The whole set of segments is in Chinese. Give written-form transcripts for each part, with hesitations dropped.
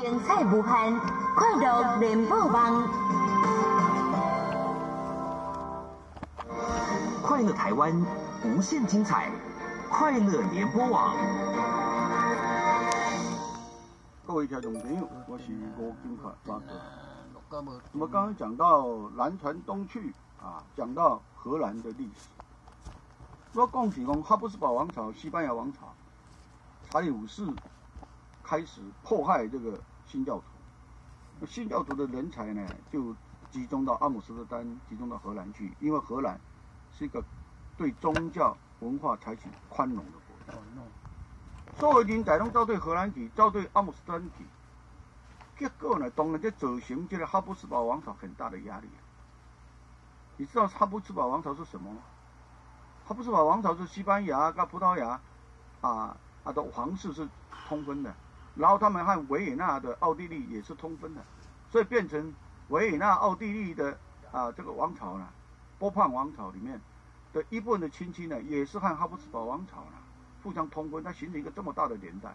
精彩无限，快乐联播网。 快乐台湾，无限精彩，快乐联播网。 各位听众朋友，我是吴金发发哥。那么刚刚讲到南船东去啊，讲到荷兰的历史。我讲是讲哈布斯堡王朝、西班牙王朝，查理五世开始迫害这个新教徒。新教徒的人才呢，就集中到阿姆斯特丹，集中到荷兰去，因为荷兰是一个对宗教文化采取宽容的国家。所有人才拢走对荷兰去，走对阿姆斯特丹去，结果呢，当然这造成这个哈布斯堡王朝很大的压力。你知道哈布斯堡王朝是什么吗？哈布斯堡王朝是西班牙跟葡萄牙的皇室是通婚的，然后他们和维也纳的奥地利也是通婚的，所以变成维也纳奥地利的这个王朝呢，波旁王朝里面的一部分的亲戚呢，也是和哈布斯堡王朝呢互相通婚，它形成一个这么大的连带，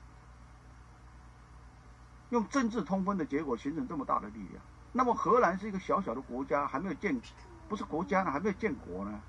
用政治通婚的结果形成这么大的力量。那么荷兰是一个小小的国家，还没有建，不是国家呢，还没有建国呢。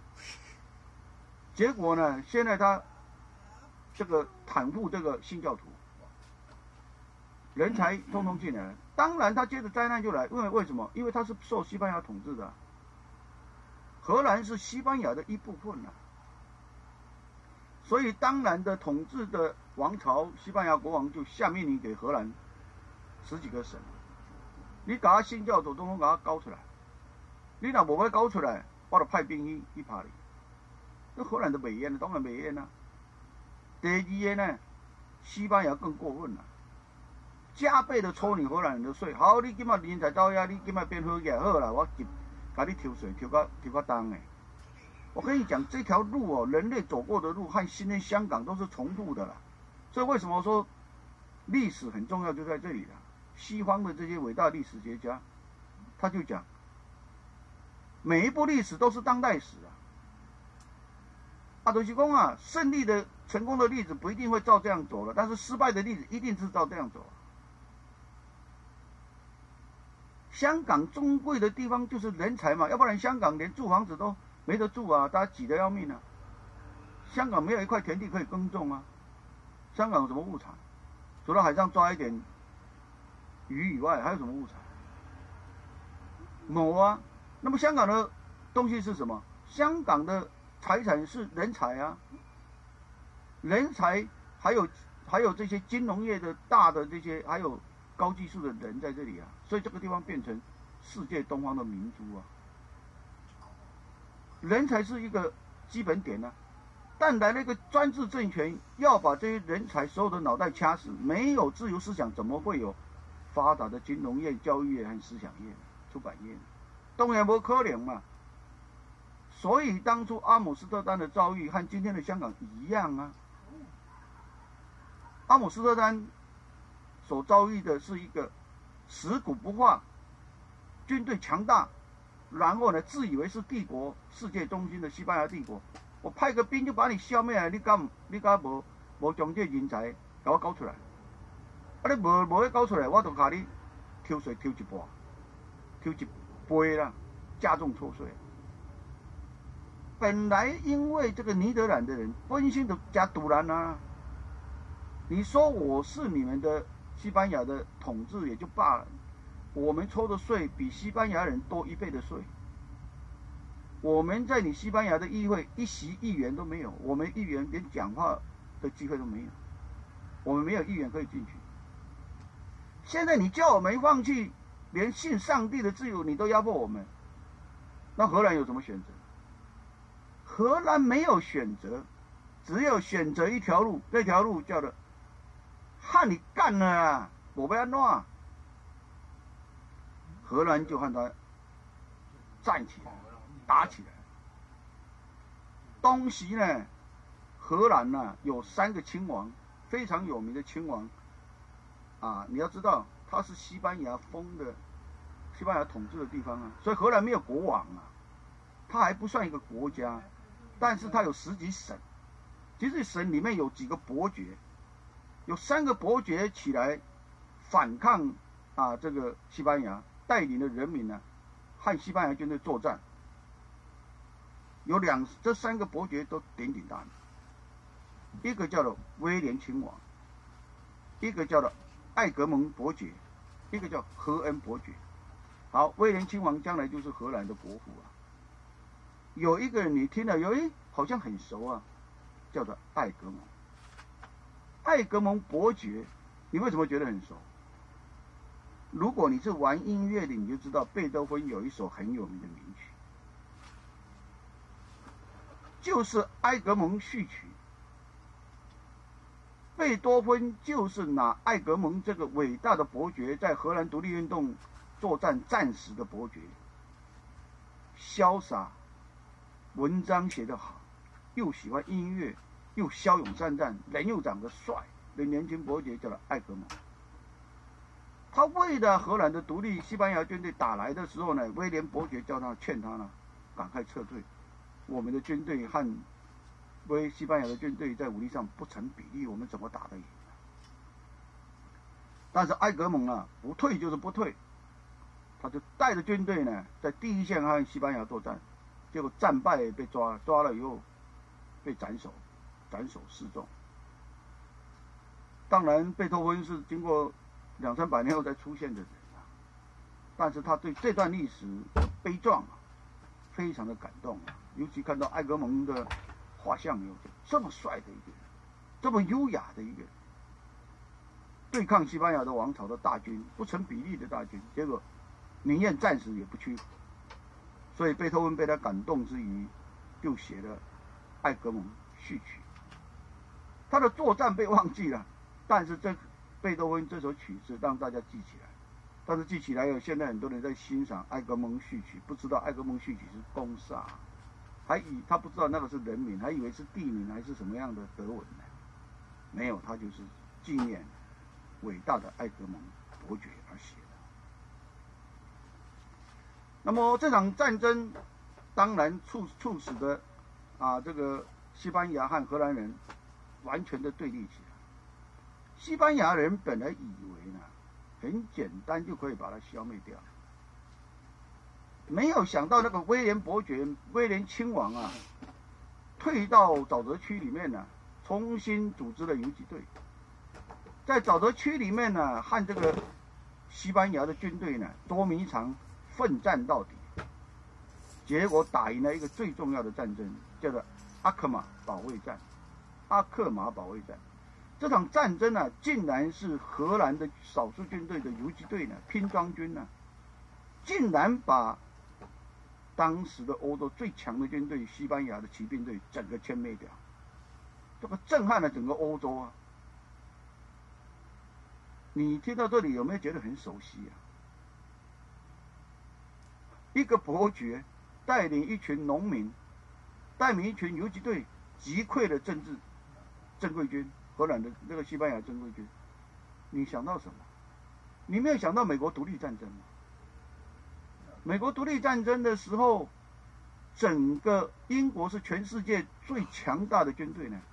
结果呢，现在他这个袒护这个新教徒，人才通通进来了。当然，他接着灾难就来，因为为什么？因为他是受西班牙统治的，荷兰是西班牙的一部分啊。所以当然的统治的王朝，西班牙国王就下命令给荷兰10几个省，你把他新教徒统统给他搞出来，你若无要搞出来，我就派兵去打你。那荷兰的美烟呢？当然美烟啊。第二个呢，西班牙更过分了，加倍的抽你荷兰人的税。好，你今麦人才走遐，你今麦变好起好啦，我给你抽税，抽到重的。我跟你讲，这条路哦，人类走过的路和今天香港都是重复的啦。所以为什么说历史很重要，就在这里了。西方的这些伟大历史学家，他就讲，每一部历史都是当代史啊。就是讲胜利的成功的例子不一定会照这样走了，但是失败的例子一定是照这样走。香港珍贵的地方就是人才嘛，要不然香港连住房子都没得住啊，大家挤得要命啊。香港没有一块田地可以耕种啊，香港有什么物产？除了海上抓一点鱼以外，还有什么物产？没啊。那么香港的东西是什么？香港的财产是人才啊，人才还有这些金融业的大的这些，还有高技术的人在这里啊，所以这个地方变成世界东方的明珠啊。人才是一个基本点啊，但来了一个专制政权，要把这些人才所有的脑袋掐死，没有自由思想，怎么会有发达的金融业、教育业和思想业、出版业呢？当然不可能嘛。所以当初阿姆斯特丹的遭遇和今天的香港一样啊。阿姆斯特丹所遭遇的是一个死骨不化、军队强大，然后呢自以为是帝国世界中心的西班牙帝国，我派个兵就把你消灭了，你敢无将这人才给我搞出来？你无搞出来，我就把你抽税抽一半，抽一倍啦，加重抽税。本来因为这个尼德兰的人本身就加独然啊，你说我是你们的西班牙的统治也就罢了，我们抽的税比西班牙人多1倍的税，我们在你西班牙的议会一席议员都没有，我们议员连讲话的机会都没有，我们没有议员可以进去。现在你叫我们放弃连信上帝的自由，你都压迫我们，那荷兰有什么选择？荷兰没有选择，只有选择一条路，那条路叫做和你干了啊，我要弄啊。荷兰就和他站起来，打起来。当时呢，荷兰呢有3个亲王，非常有名的亲王啊，你要知道他是西班牙统治的地方啊，所以荷兰没有国王啊，他还不算一个国家。但是它有10几省，其实省里面有几个伯爵，有3个伯爵起来反抗这个西班牙，带领的人民呢和西班牙军队作战。这3个伯爵都鼎鼎大名，一个叫做威廉亲王，一个叫做艾格蒙伯爵，一个叫荷恩伯爵。好，威廉亲王将来就是荷兰的国父啊。有一个人你听了好像很熟啊，叫做艾格蒙。艾格蒙伯爵，你为什么觉得很熟？如果你是玩音乐的，你就知道贝多芬有一首很有名的名曲，就是埃格蒙序曲。贝多芬就是拿艾格蒙这个伟大的伯爵，在荷兰独立运动作战战时的伯爵，潇洒，文章写得好，又喜欢音乐，又骁勇善战，人又长得帅的年轻伯爵，叫做艾格蒙。他为了荷兰的独立，西班牙军队打来的时候呢，威廉伯爵劝他呢，赶快撤退。我们的军队和西班牙的军队在武力上不成比例，我们怎么打得赢？但是埃格蒙啊，不退就是不退，他就带着军队呢，在第一线和西班牙作战，结果战败被抓了以后被斩首示众。当然，贝多芬是经过200-300年后才出现的人啊，但是他对这段历史的悲壮啊，非常的感动啊。尤其看到埃格蒙的画像，有这么帅的一个人，这么优雅的一个人，对抗西班牙的王朝的大军，不成比例的大军，结果宁愿战死也不屈服。所以贝多芬被他感动之余，就写了《艾格蒙序曲》。他的作战被忘记了，但是贝多芬这首曲子让大家记起来。但是记起来以后，现在很多人在欣赏《艾格蒙序曲》，不知道《艾格蒙序曲》是攻杀，他不知道那个是人名，还以为是地名还是什么样的德文呢？没有，他就是纪念伟大的艾格蒙伯爵而写的。那么这场战争当然促使的这个西班牙和荷兰人完全的对立起来。西班牙人本来以为呢，很简单就可以把它消灭掉，没有想到那个威廉伯爵、威廉亲王啊，退到沼泽区里面呢，重新组织了游击队，在沼泽区里面呢，和这个西班牙的军队呢捉迷藏，奋战到底，结果打赢了一个最重要的战争，叫做阿克马保卫战。这场战争呢，竟然是荷兰的少数军队的游击队呢，拼装军呢，竟然把当时的欧洲最强的军队西班牙的骑兵队整个歼灭掉，这个震撼了整个欧洲啊！你听到这里有没有觉得很熟悉啊？一个伯爵带领一群农民，带领一群游击队，击溃了正规军，荷兰的那个西班牙正规军。你想到什么？你没有想到美国独立战争吗？美国独立战争的时候，整个英国是全世界最强大的军队呢。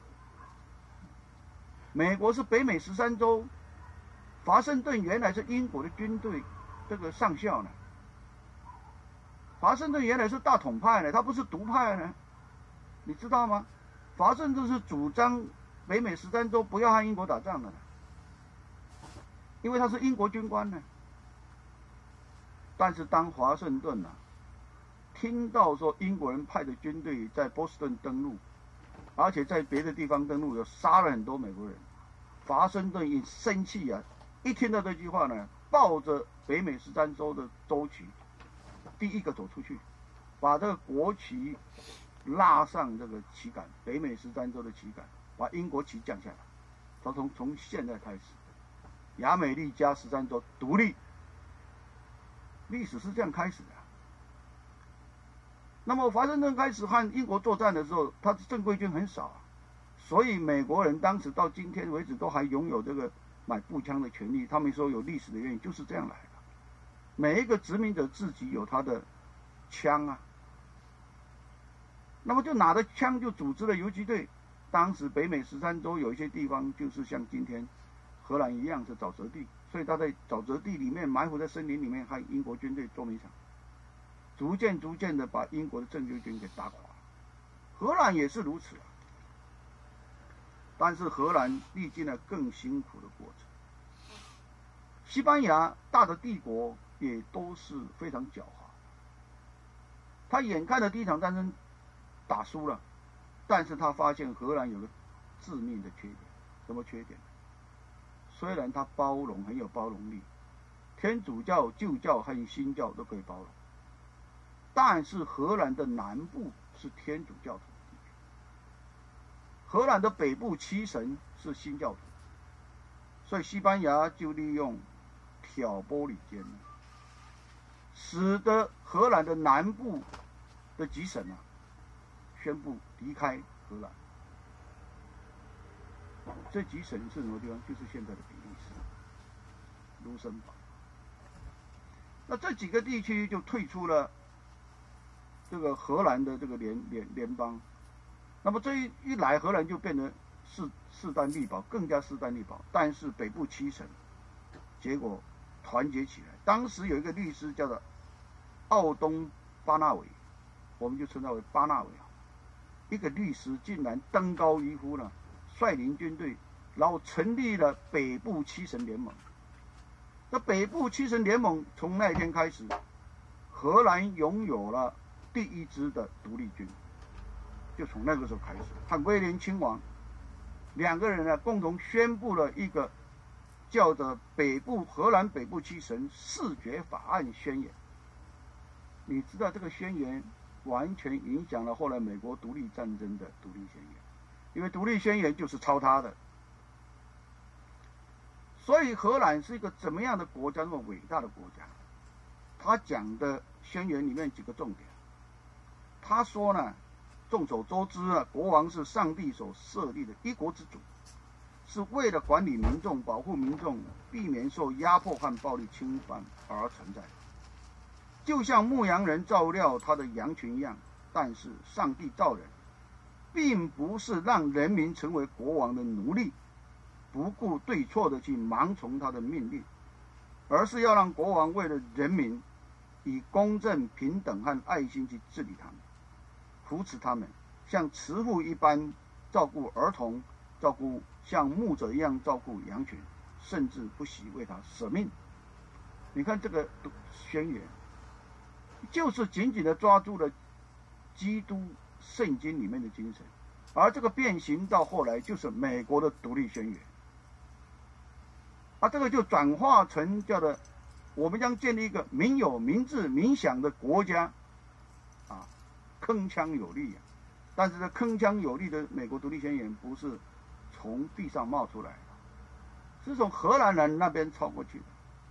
美国是北美13州，华盛顿原来是英国的军队这个上校呢。华盛顿原来是大统派呢，他不是独派呢，你知道吗？华盛顿是主张北美13州不要和英国打仗的，因为他是英国军官呢。但是当华盛顿听到说英国人派的军队在波士顿登陆，而且在别的地方登陆，又杀了很多美国人，华盛顿一生气啊，一听到这句话呢，抱着北美13州的州旗，第一个走出去，把这个国旗拉上这个旗杆，北美13州的旗杆，把英国旗降下来。他从现在开始，亚美利加13州独立。历史是这样开始的。那么华盛顿开始和英国作战的时候，他的正规军很少，所以美国人当时到今天为止都还拥有这个买步枪的权利。他们说有历史的原因就是这样来的。每一个殖民者自己有他的枪啊，那么就拿着枪就组织了游击队。当时北美13州有一些地方就是像今天荷兰一样是沼泽地， 所以他在沼泽地里面埋伏在森林里面，和英国军队捉迷藏，逐渐的把英国的正规军给打垮。荷兰也是如此啊，但是荷兰历经了更辛苦的过程。西班牙大的帝国也都是非常狡猾，他眼看着第一场战争打输了，但是他发现荷兰有个致命的缺点。什么缺点？虽然他包容，很有包容力，天主教、旧教和新教都可以包容，但是荷兰的南部是天主教徒的地区，荷兰的北部70%是新教徒，所以西班牙就利用挑拨离间，使得荷兰的南部的几省宣布离开荷兰。这几省是什么地方？就是现在的比利时、卢森堡。那这几个地区就退出了这个荷兰的这个联邦。那么这一来，荷兰就变得势单力薄，更加势单力薄。但是北部70%，结果团结起来。当时有一个律师叫做奥东巴纳韦，我们就称他为巴纳韦啊。一个律师竟然登高一呼呢，率领军队，然后成立了北部70%联盟。那北部70%联盟从那一天开始，荷兰拥有了第一支的独立军，就从那个时候开始，和威廉亲王两个人呢共同宣布了一个叫做荷兰北部70%视觉法案宣言。你知道这个宣言完全影响了后来美国独立战争的独立宣言，因为独立宣言就是抄他的。所以荷兰是一个怎么样的国家，那么伟大的国家？他讲的宣言里面几个重点。他说呢，众所周知国王是上帝所设立的一国之主，是为了管理民众、保护民众、避免受压迫和暴力侵犯而存在的，就像牧羊人照料他的羊群一样。但是上帝造人，并不是让人民成为国王的奴隶，不顾对错的去盲从他的命令，而是要让国王为了人民，以公正、平等和爱心去治理他们，扶持他们，像慈父一般照顾儿童，像牧者一样照顾羊群，甚至不惜为他舍命。你看这个宣言，就是紧紧的抓住了基督圣经里面的精神，而这个变形到后来就是美国的独立宣言，这个就转化成叫做我们将建立一个民有、民治、民享的国家，铿锵有力啊！但是这铿锵有力的美国独立宣言不是从地上冒出来的，是从荷兰人那边抄过去的。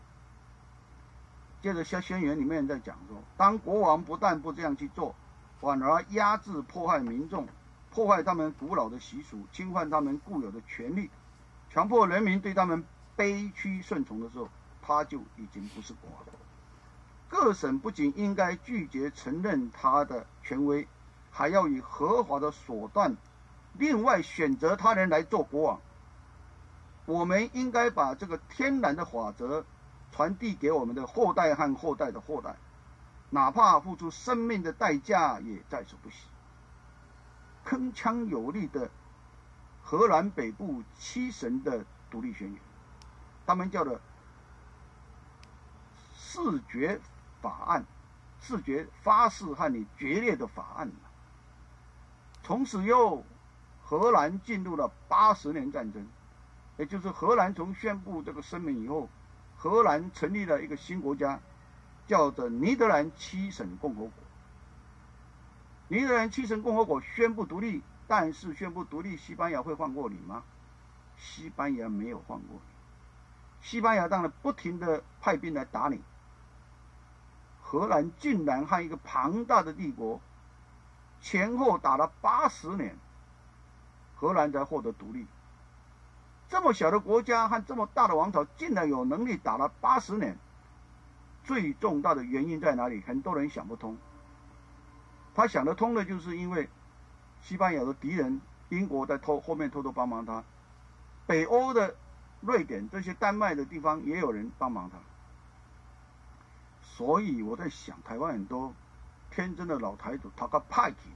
接着宣言里面在讲说，当国王不但不这样去做，反而压制、迫害民众，破坏他们古老的习俗，侵犯他们固有的权利，强迫人民对他们卑屈顺从的时候，他就已经不是国王了。各省不仅应该拒绝承认他的权威，还要以合法的手段另外选择他人来做国王。我们应该把这个天然的法则传递给我们的后代和后代的后代，哪怕付出生命的代价也在所不惜。铿锵有力的荷兰北部70%的独立宣言，他们叫做视觉法案，视觉发誓和你决裂的法案。从此以后，荷兰进入了80年战争，也就是荷兰从宣布这个声明以后，荷兰成立了一个新国家，叫做尼德兰7省共和国。尼德兰7省共和国宣布独立，但是宣布独立，西班牙会放过你吗？西班牙没有放过你，西班牙当然不停的派兵来打你。荷兰竟然和一个庞大的帝国前后打了80年，荷兰才获得独立。这么小的国家和这么大的王朝，竟然有能力打了80年。最重大的原因在哪里？很多人想不通。他想得通的就是因为西班牙的敌人英国在后面偷偷帮忙他，北欧的瑞典这些丹麦的地方也有人帮忙他。所以我在想，台湾很多天真的老台独，他个派系。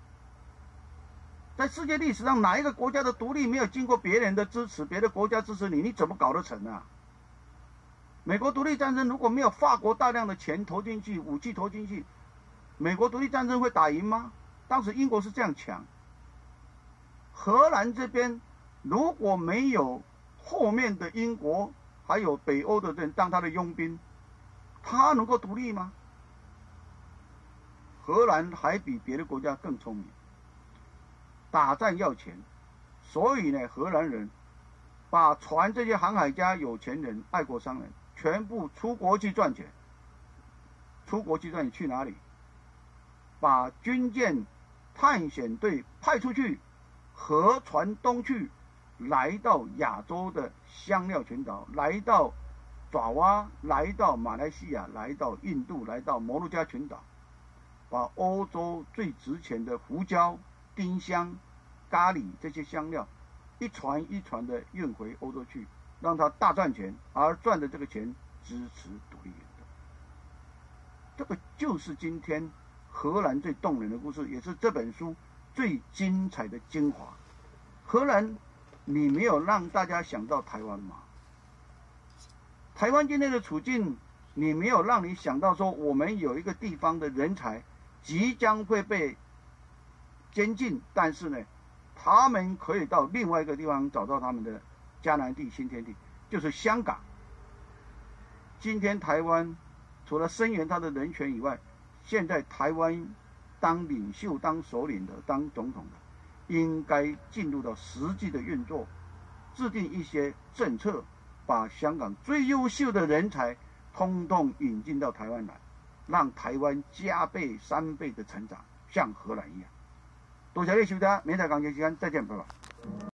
在世界历史上，哪一个国家的独立没有经过别人的支持，别的国家支持你，你怎么搞得成啊？美国独立战争如果没有法国大量的钱投进去，武器投进去，美国独立战争会打赢吗？当时英国是这样抢。荷兰这边如果没有后面的英国还有北欧的人当他的佣兵，他能够独立吗？荷兰还比别的国家更聪明，打仗要钱，所以呢，荷兰人把船这些航海家、有钱人、爱国商人全部出国去赚钱。出国去赚钱去哪里？把军舰、探险队派出去，河船东去，来到亚洲的香料群岛，来到爪哇，来到马来西亚，来到印度，来到摩鹿加群岛，把欧洲最值钱的胡椒、丁香、咖喱这些香料一船一船的运回欧洲去，让他大赚钱，而赚的这个钱支持独立运动。这个就是今天荷兰最动人的故事，也是这本书最精彩的精华。荷兰，你没有让大家想到台湾吗？台湾今天的处境，你没有让你想到说，我们有一个地方的人才即将会被监禁，但是呢，他们可以到另外一个地方找到他们的迦南地、新天地，就是香港。今天台湾除了声援他的人权以外，现在台湾当领袖、当首领的、当总统的，应该进入到实际的运作，制定一些政策，把香港最优秀的人才通通引进到台湾来，让台湾加倍、3倍的成长，像荷兰一样。多谢你收听，明天同一时间再见，拜拜。